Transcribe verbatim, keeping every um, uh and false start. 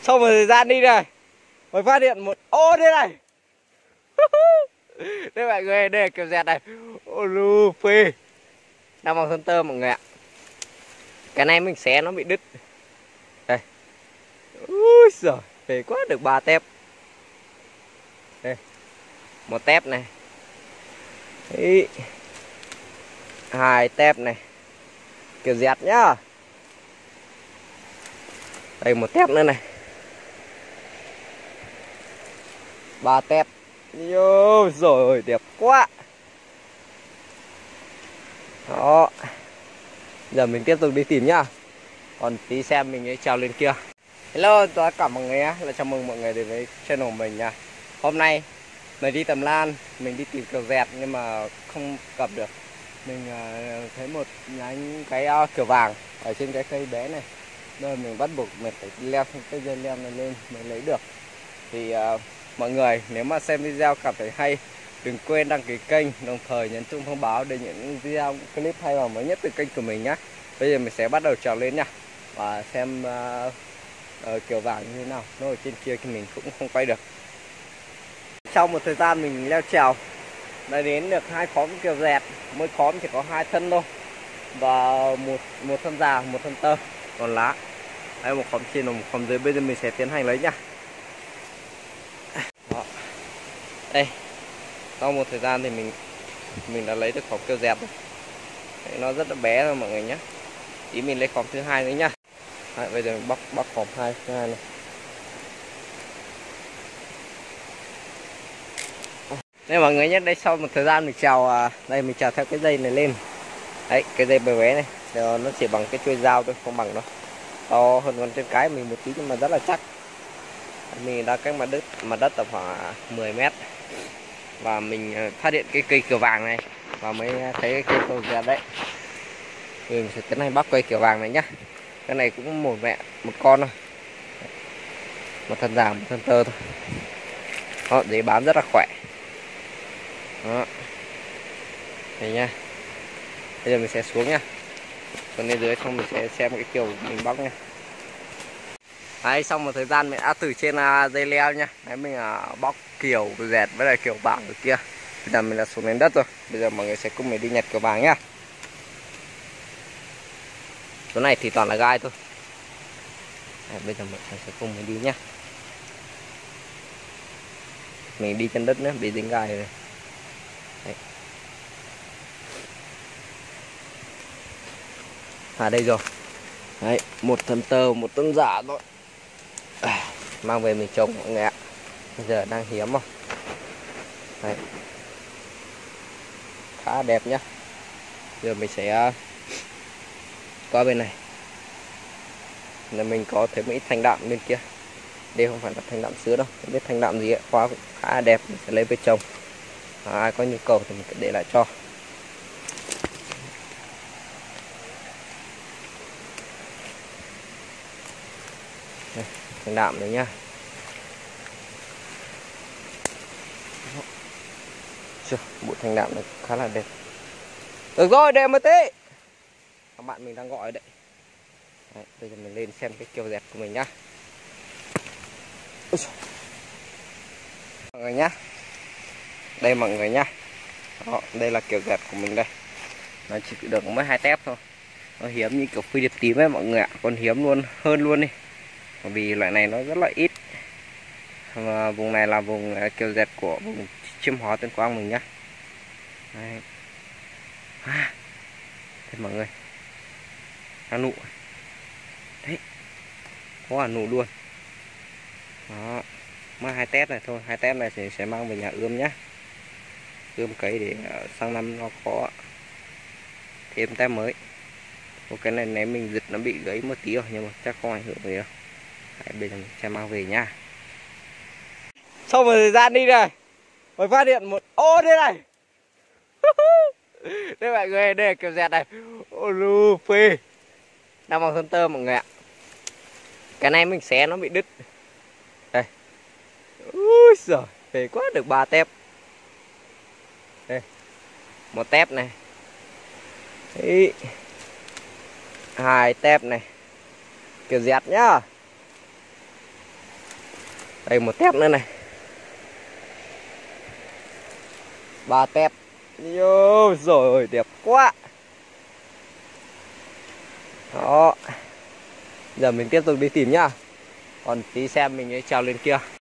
Sau một thời gian đi này mới phát hiện một ô đây này. Đây mọi người, đây là kiểu dẹt này. Ô lù phê. Đang bằng thân tơ mọi người ạ. Cái này mình xé nó bị đứt. Đây. Úi giời, phê quá, được ba tép. Đây. Một tép này. Ý. Hai tép này. Kiểu dẹt nhá. Đây một tép nữa này. Ba tép. Yo, rồi đẹp quá. Đó. Giờ mình tiếp tục đi tìm nhá. Còn tí xem mình sẽ trèo lên kia. Hello tất cả mọi người nhá, là chào mừng mọi người đến với channel của mình nha. Hôm nay mình đi Tầm Lan, mình đi tìm kiểu dẹt nhưng mà không gặp được. Mình uh, thấy một nhánh cái uh, kiểu vàng ở trên cái cây bé này. Nên mình bắt buộc mình phải leo cái dây leo này lên mới lấy được. Thì uh, mọi người nếu mà xem video cảm thấy hay, đừng quên đăng ký kênh, đồng thời nhấn chuông thông báo để những video clip hay và mới nhất từ kênh của mình nhé. Bây giờ mình sẽ bắt đầu trèo lên nha, và xem uh, uh, kiểu vàng như thế nào. Nó ở trên kia thì mình cũng không quay được. Sau một thời gian mình leo trèo đã đến được hai khóm kiểu dẹt. Mỗi khóm chỉ có hai thân thôi, và một một thân già, một thân tơ còn lá. Đây, một khóm trên và một khóm dưới. Bây giờ mình sẽ tiến hành lấy nha. Đó. Đây, sau một thời gian thì mình mình đã lấy được khóm keo dẹt rồi. Đấy, nó rất là bé thôi mọi người nhé. Tí mình lấy khóm thứ hai nữa nhá. Đấy, bây giờ mình bóc bóc khóm hai thứ hai này. Đây mọi người nhé, đây sau một thời gian mình trèo, đây mình trèo theo cái dây này lên. Đấy, cái dây bé bé này, nó chỉ bằng cái chuôi dao thôi, không bằng đâu. To hơn con chân cái mình một tí nhưng mà rất là chắc. Mình đã cách mặt đất mặt đất tầm khoảng mười mét. Và mình phát hiện cái cây kiểu vàng này và mới thấy cái cây kiểu dẹt đấy. Mình sẽ tiến hành bắt cây kiểu vàng này nhá. Cái này cũng một mẹ một con thôi, một thân già một thân tơ thôi. Đó, dễ bám rất là khỏe. Đó, đây nha. Bây giờ mình sẽ xuống nha, còn lên dưới xong mình sẽ xem cái kiểu mình bóc nha. Đấy, xong một thời gian mình đã từ trên uh, dây leo nha. Đấy, mình uh, bóc kiểu dẹt với lại kiểu vàng ở kia. Bây giờ mình đã xuống đến đất rồi. Bây giờ mọi người sẽ cùng mình đi nhặt kiểu vàng nhá. Chỗ này thì toàn là gai thôi. Đấy, bây giờ mọi người sẽ cùng mình đi nhá. Mình đi trên đất nữa, bị dính gai rồi. Đấy. À đây rồi. Đấy, một thân tơ, một thân giả thôi. À, mang về mình trồng mọi người ạ. Bây giờ đang hiếm không? Đấy. Khá đẹp nhá. Giờ mình sẽ qua bên này. Là mình có thấy mấy thanh đạm bên kia. Đây không phải là thanh đạm sữa đâu, không biết thanh đạm gì ấy. Hoa cũng khá đẹp, mình sẽ lấy về trồng. À, ai có nhu cầu thì mình sẽ để lại cho. Đây, thanh đạm đấy nhá. Chưa, bộ thanh đạm này khá là đẹp. Được rồi, để một tí. Các bạn mình đang gọi đấy. Đấy, bây giờ mình lên xem cái kiểu dẹt của mình nhá. Mọi người nhá. Đây mọi người nhá. Đó, đây là kiểu dẹt của mình đây. Nó chỉ được mới hai tép thôi. Nó hiếm như kiểu phi điệp tím ấy mọi người ạ. Còn hiếm luôn hơn luôn đi. Bởi vì loại này nó rất là ít. Và vùng này là vùng kiểu dẹt của vùng Chiêm Hóa Tuyên Quang mình nhá. Đây. À, đây mọi người. Nó nụ. Đấy. Có cả nụ luôn. Đó. Mới hai tép này thôi. Hai tép này thì sẽ mang về nhà ươm nhá. Ươm cấy để sang năm nó có thêm tép mới. Một cái này nếu mình giật nó bị gãy một tí rồi, nhưng mà chắc không ảnh hưởng gì đâu. Đấy, bây giờ mình sẽ mang về nha. Sau một thời gian đi này mới phát hiện một ô đây này. Đây mọi người, đây là kiểu dẹt này. Ô lù phê. Đang bằng thân tơ mọi người ạ. Cái này mình xé nó bị đứt. Đây. Úi giời, phê quá, được ba tép. Đây. Một tép này. Đấy. Hai tép này. Kiểu dẹt nhá. Đây một tép nữa này. Ba tép. Yo, rồi đẹp quá. Đó. Giờ mình tiếp tục đi tìm nhá. Còn tí xem mình trèo lên kia.